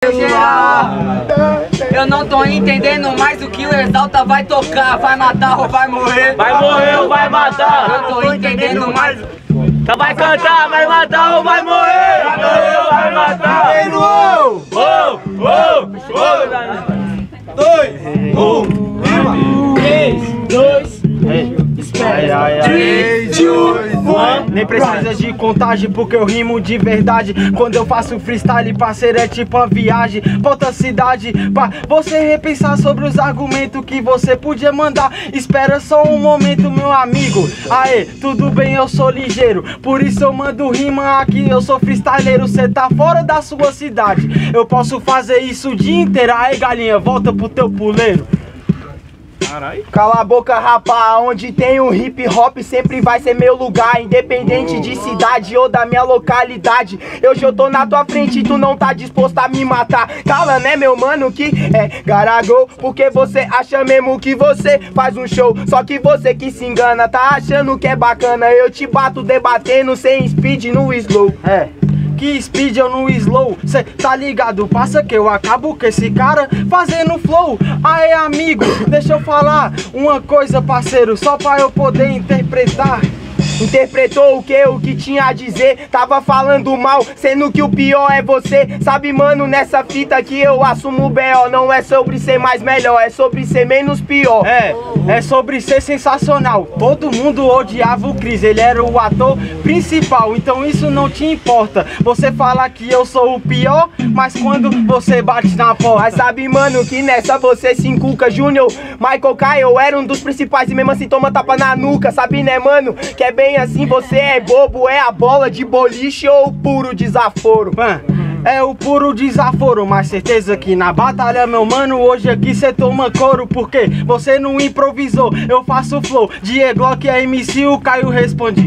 Eu não tô entendendo mais o que o Exalta vai tocar. Vai matar ou vai morrer? Vai morrer ou vai matar? Eu tô entendendo mais. Então vai cantar, vai matar ou vai morrer? Vai morrer ou vai matar? 2, 1, 3, 2, espera. 3, 2, 1. Nem precisa de contagem porque eu rimo de verdade. Quando eu faço freestyle, parceiro, é tipo uma viagem pra outra cidade, pra você repensar sobre os argumentos que você podia mandar. Espera só um momento, meu amigo. Aê, tudo bem, eu sou ligeiro, por isso eu mando rima aqui. Eu sou freestyleiro, cê tá fora da sua cidade. Eu posso fazer isso o dia inteiro. Aê, galinha, volta pro teu puleiro. Carai. Cala a boca, rapá, onde tem um hip hop sempre vai ser meu lugar. Independente de cidade ou da minha localidade. Hoje eu tô na tua frente e tu não tá disposto a me matar. Cala, né, meu mano, que é garagol. Porque você acha mesmo que você faz um show. Só que você que se engana, tá achando que é bacana. Eu te bato debatendo sem speed no slow. Que speed eu no slow, cê tá ligado? Passa que eu acabo com esse cara fazendo flow. Aê, amigo, deixa eu falar uma coisa, parceiro, só pra eu poder interpretar. Interpretou o que tinha a dizer, tava falando mal, sendo que o pior é você. Sabe, mano, nessa fita que eu assumo o B.O. Não é sobre ser mais melhor, é sobre ser menos pior. É sobre ser sensacional. Todo mundo odiava o Cris, ele era o ator principal, então isso não te importa. Você fala que eu sou o pior, mas quando você bate na porta. Mas sabe, mano, que nessa você se inculca. Júnior, Michael Kyle era um dos principais e mesmo assim toma tapa na nuca. Sabe, né, mano, que é bem assim, você é bobo, é a bola de boliche ou o puro desaforo? É o puro desaforo, mas certeza que na batalha, meu mano, hoje aqui cê toma couro. Porque você não improvisou, eu faço flow. Die Glock é MC, o Caio responde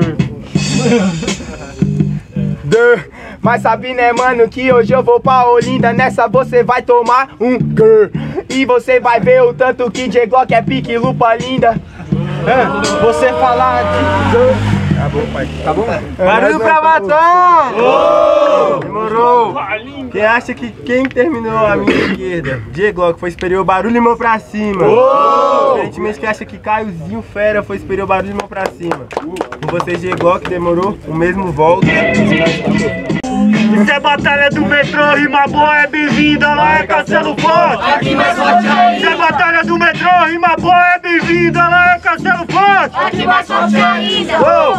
Mas sabe, né, mano, que hoje eu vou pra Olinda. Nessa você vai tomar um e você vai ver o tanto que Die Glock é pique lupa linda. Você falar de... Tá bom, pai. Tá bom? Barulho pra matar! Demorou! Quem acha que quem terminou a minha esquerda? Die Glock foi superior, barulho e mão pra cima. Diferentemente quem acha que Caiozinho Fera foi superior, barulho e mão pra cima. Com vocês, Die Glock, demorou? O mesmo volta. Isso é batalha do metrô, rima boa é bem-vinda, lá é Castelo Forte. Aqui mais forte ainda. Isso é batalha do metrô, rima boa é bem-vinda, lá é Castelo Forte. Aqui mais forte ainda.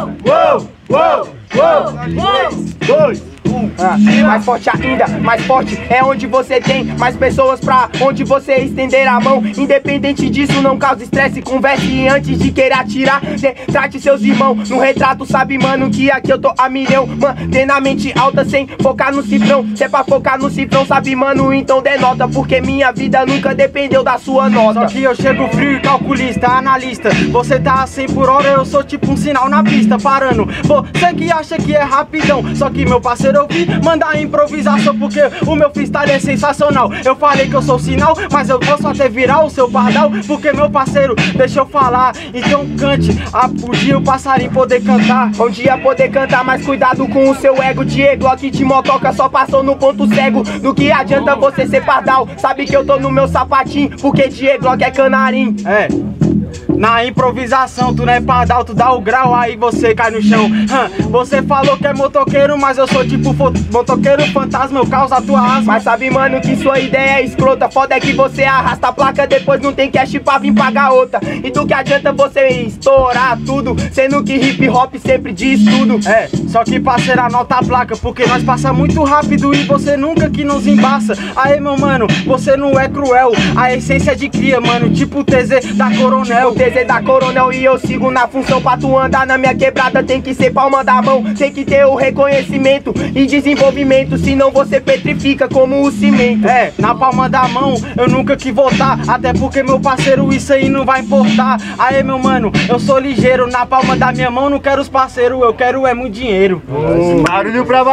Dois. Mais forte ainda, mais forte é onde você tem mais pessoas pra onde você estender a mão. Independente disso, não cause estresse, converse antes de querer atirar. Trate seus irmãos no retrato, sabe, mano, que aqui eu tô a milhão. Mantendo a mente alta sem focar no cifrão. Se é pra focar no cifrão, sabe, mano, então denota. Porque minha vida nunca dependeu da sua nota. Só que eu chego frio e calculista, analista. Você tá a 100 por hora, eu sou tipo um sinal na pista, parando. Você que acha que é rapidão, só que meu parceiro eu vi mandar improvisação porque o meu freestyle é sensacional. Eu falei que eu sou sinal, mas eu posso até virar o seu pardal. Porque meu parceiro, deixa eu falar, então cante. Um dia o passarinho poder cantar. Um dia poder cantar, mas cuidado com o seu ego. Die Glock de motoca só passou no ponto cego. Do que adianta você ser pardal? Sabe que eu tô no meu sapatinho, porque Die Glock é canarim. Na improvisação, tu não é pardal, tu dá o grau, aí você cai no chão. Você falou que é motoqueiro, mas eu sou tipo motoqueiro fantasma, eu causo a tua asma. Mas sabe, mano, que sua ideia é escrota. Foda é que você arrasta a placa, depois não tem cash pra vir pagar outra. E do que adianta você estourar tudo, sendo que hip hop sempre diz tudo. Só que parceiro, anota a placa, porque nós passa muito rápido e você nunca que nos embaça. Aí, meu mano, você não é cruel, a essência de cria, mano, tipo o TZ da Coronel. TZ da Coronel e eu sigo na função. Pra tu andar na minha quebrada tem que ser palma da mão. Tem que ter o reconhecimento e desenvolvimento, senão você petrifica como o cimento. Na palma da mão eu nunca que votar, até porque meu parceiro isso aí não vai importar. Aí, meu mano, eu sou ligeiro, na palma da minha mão não quero os parceiros, eu quero é muito dinheiro. Barulho pra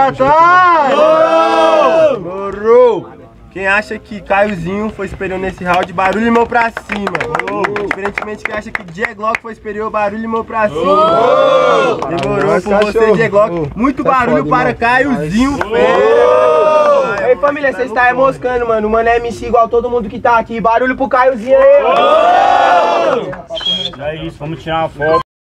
batalha! Morou! Quem acha que Caiozinho foi superior nesse round, barulho e mão pra cima. Diferentemente quem acha que Die Glock foi superior, barulho e mão pra cima. Demorou por você, Die Glock. Muito barulho para Caiozinho Fera. Aí família, vocês tá moscando, mano. Mano, é MC igual todo mundo que tá aqui. Barulho pro Caiozinho aí. É isso, vamos tirar uma foto.